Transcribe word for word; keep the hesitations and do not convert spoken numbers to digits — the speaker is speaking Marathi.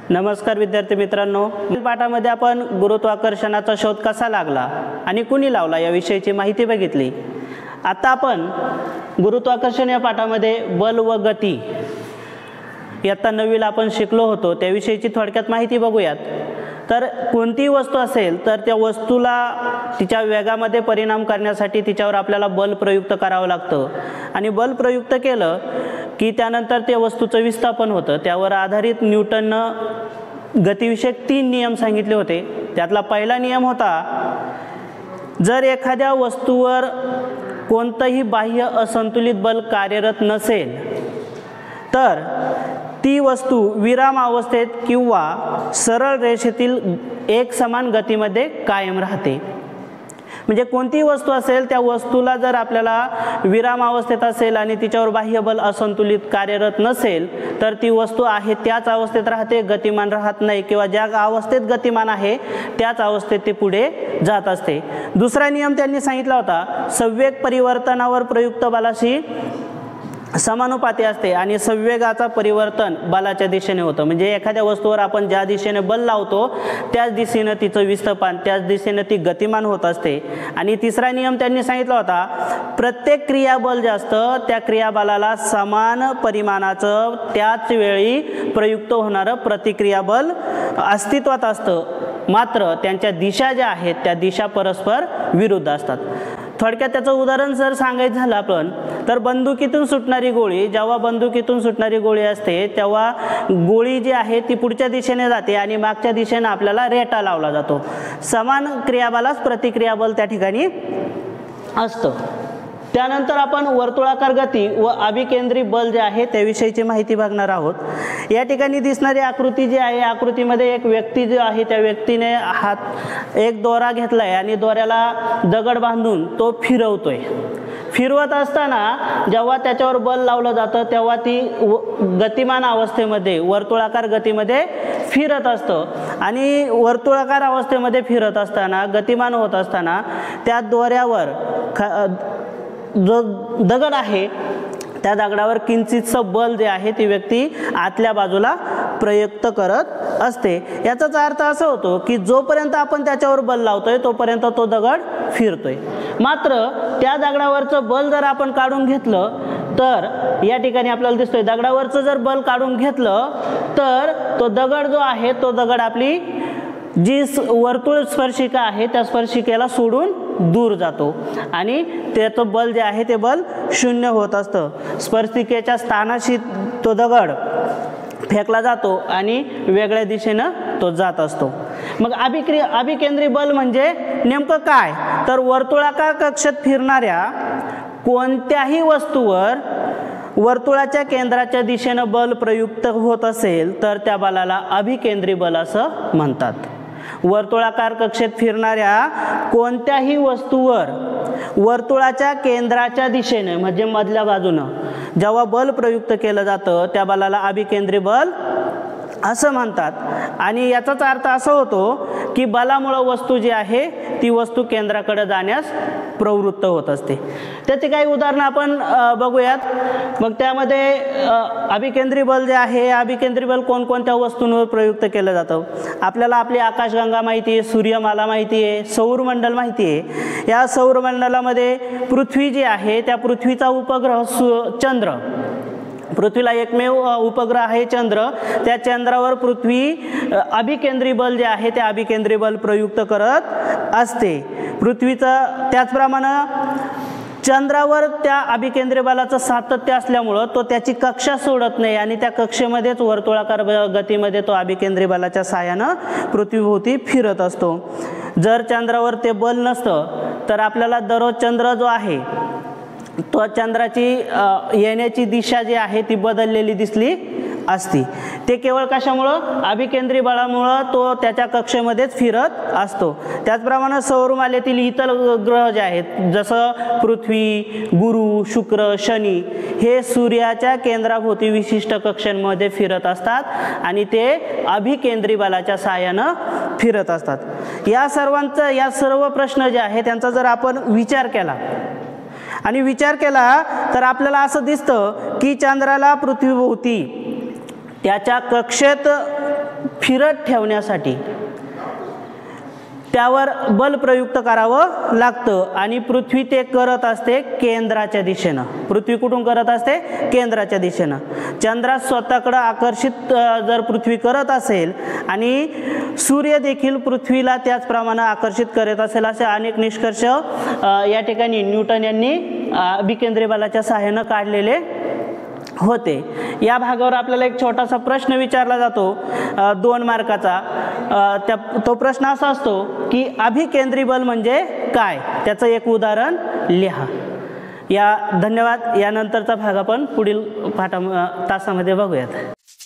नमस्कार विद्यार्थी मित्रांनो, पाठामध्ये आपण गुरुत्वाकर्षणाचा शोध कसा लागला आणि कुणी लावला याविषयीची माहिती बघितली। आता आपण गुरुत्वाकर्षण या पाठामध्ये बल व गती इयत्ता नववीला आपण शिकलो होतो त्याविषयीची थोडक्यात माहिती बघूयात। तर कोणती वस्तू असेल तर त्या वस्तूला तिच्या वेगामध्ये परिणाम करण्यासाठी तिच्यावर आपल्याला बल प्रयुक्त करावं लागतं आणि बल प्रयुक्त केलं की त्यानंतर त्या वस्तूचं विस्थापन होतं। त्यावर आधारित न्यूटननं गतिविषयक तीन नियम सांगितले होते। त्यातला पहिला नियम होता, जर एखाद्या वस्तूवर कोणतंही बाह्य असंतुलित बल कार्यरत नसेल तर ती वस्तू विराम अवस्थेत किंवा सरळ रेषेतील एक समान गतीमध्ये कायम राहते। म्हणजे कोणती वस्तू असेल त्या वस्तूला जर आपल्याला विराम अवस्थेत असेल आणि तिच्यावर बाह्य बल असंतुलित कार्यरत नसेल तर ती वस्तू आहे त्याच अवस्थेत राहते, गतिमान राहत नाही किंवा ज्या अवस्थेत गतिमान आहे त्याच अवस्थेत ती पुढे जात असते। दुसरा नियम त्यांनी सांगितला होता, संवेग परिवर्तनावर प्रयुक्त बलाशी समानुपाती असते आणि संवेगाचा परिवर्तन बलाच्या दिशेने होतं। म्हणजे एखाद्या वस्तूवर आपण ज्या दिशेने बल लावतो त्याच दिशेने तिचं विस्थापन, त्याच दिशेने ती गतिमान होत असते। आणि तिसरा नियम त्यांनी सांगितला होता, प्रत्येक क्रियाबल जे असतं त्या क्रियाबलाला समान परिमाणाचं त्याच वेळी प्रयुक्त होणारं प्रतिक्रियाबल अस्तित्वात असतं, मात्र त्यांच्या दिशा ज्या आहेत त्या दिशा परस्पर विरुद्ध असतात। थोडक्यात त्याचं उदाहरण जर सांगायचं झालं आपण तर बंदुकीतून सुटणारी गोळी, जेव्हा बंदुकीतून सुटणारी गोळी असते तेव्हा गोळी जी आहे ती पुढच्या दिशेने जाते आणि मागच्या दिशेने आपल्याला रेटा लावला जातो। समान क्रियाबलास प्रतिक्रियाबल त्या ठिकाणी असतं। त्यानंतर आपण वर्तुळाकार गती व अभिकेंद्री बल जे आहे त्याविषयीची माहिती बघणार आहोत। या ठिकाणी दिसणारी आकृती जी आहे, आकृतीमध्ये एक व्यक्ती जी आहे त्या व्यक्तीने हात एक दोरा घेतलाय आणि दोऱ्याला दगड बांधून तो फिरवतोय। फिरवत असताना जेव्हा त्याच्यावर बल लावलं जातं तेव्हा ती गतिमान अवस्थेमध्ये वर्तुळाकार गतीमध्ये फिरत असतं आणि वर्तुळाकार अवस्थेमध्ये फिरत असताना गतिमान होत असताना त्या दोऱ्यावर जो दगड आहे त्या दगडावर किंचितसं बल जे आहे ती व्यक्ती आतल्या बाजूला प्रयुक्त करत असते। याचाच अर्थ असा होतो की जोपर्यंत आपण त्याच्यावर बल लावतोय तोपर्यंत तो दगड फिरतोय, मात्र त्या दगडावरचं बल जर आपण काढून घेतलं तर या ठिकाणी आपल्याला दिसतोय दगडावरचं जर बल काढून घेतलं तर तो दगड जो आहे तो दगड आपली जी वर्तुळ स्पर्शिका आहे त्या स्पर्शिकेला सोडून दूर जातो आणि त्याचं बल जे आहे ते बल शून्य होत असतं। स्पर्शिकेच्या स्थानाशी तो दगड फेकला जातो आणि वेगळ्या दिशेनं तो जात असतो। मग अभिक्रिया अभिकेंद्री बल म्हणजे नेमकं काय, तर वर्तुळाकार कक्षेत फिरणाऱ्या कोणत्याही वस्तूवर वर्तुळाच्या केंद्राच्या दिशेनं बल प्रयुक्त होत असेल तर त्या बलाला अभिकेंद्री बल असं म्हणतात। वर्तुळाकार कक्षेत फिरणाऱ्या कोणत्याही वस्तूवर वर्तुळाच्या केंद्राच्या दिशेने म्हणजे मधल्या बाजूनं जेव्हा बल प्रयुक्त केलं जातं त्या बलाला अभिकेंद्री बल असं म्हणतात। आणि याचाच अर्थ असा होतो की बलामुळे वस्तू जी आहे ती वस्तू केंद्राकडे जाण्यास प्रवृत्त होत असते। त्याचे काही उदाहरणं आपण बघूयात। मग त्यामध्ये अभिकेंद्री बल जे आहे, अभिकेंद्री बल कोणकोणत्या वस्तूंवर प्रयुक्त केलं जातं। आपल्याला आपली आकाशगंगा माहिती आहे, सूर्यमाला माहिती आहे, सौरमंडल माहिती आहे। या सौरमंडलामध्ये पृथ्वी जी आहे त्या पृथ्वीचा उपग्रह चंद्र, पृथ्वीला एकमेव उपग्रह आहे चंद्र, त्या चंद्रावर पृथ्वी अभिकेंद्री बल जे आहे ते अभिकेंद्री बल प्रयुक्त करत असते। पृथ्वीचं त्याचप्रमाणे चंद्रावर त्या अभिकेंद्री बलाचं सातत्य असल्यामुळं तो त्याची कक्षा सोडत नाही आणि त्या कक्षेमध्येच वर्तुळाकार गतीमध्ये तो अभिकेंद्री बलाच्या साहाय्यानं पृथ्वीभोवती फिरत असतो। जर चंद्रावर ते बल नसतं तर आपल्याला दररोज चंद्र जो आहे तो चंद्राची येण्याची दिशा जी आहे ती बदललेली दिसली असती। ते केवळ कशामुळं, अभिकेंद्री बळामुळं तो त्याच्या कक्षेमध्येच फिरत असतो। त्याचप्रमाणे सौरमालेतील इतर ग्रह जे आहेत जसं पृथ्वी, गुरु, शुक्र, शनी हे सूर्याच्या केंद्राभोवती विशिष्ट कक्षांमध्ये फिरत असतात आणि ते अभिकेंद्री बलाच्या साहाय्यानं फिरत असतात। या सर्वांचा या सर्व प्रश्न जे आहे त्यांचा जर आपण विचार केला आणि विचार केला तर आपल्याला असं दिसतं की चंद्राला पृथ्वीभोवती त्याच्या कक्षेत फिरत ठेवण्यासाठी त्यावर बल प्रयुक्त करावं लागतं आणि पृथ्वी ते करत असते केंद्राच्या दिशेनं. पृथ्वी कुठून करत असते? केंद्राच्या दिशेनं. चंद्रास स्वतःकडे आकर्षित जर पृथ्वी करत असेल आणि सूर्य देखील पृथ्वीला त्याचप्रमाणे आकर्षित करत असेल असे अनेक निष्कर्ष या ठिकाणी न्यूटन यांनी अभिकेंद्री बलाच्या सहाय्याने काढलेले होते. या भागावर आपल्याला एक छोटासा प्रश्न विचारला जातो दोन मार्काचा. त्या तो प्रश्न असा असतो की अभिकेंद्री बल म्हणजे काय, त्याचं एक उदाहरण लिहा. या धन्यवाद. यानंतरचा भाग आपण पुढील पाठा तासामध्ये बघूयात.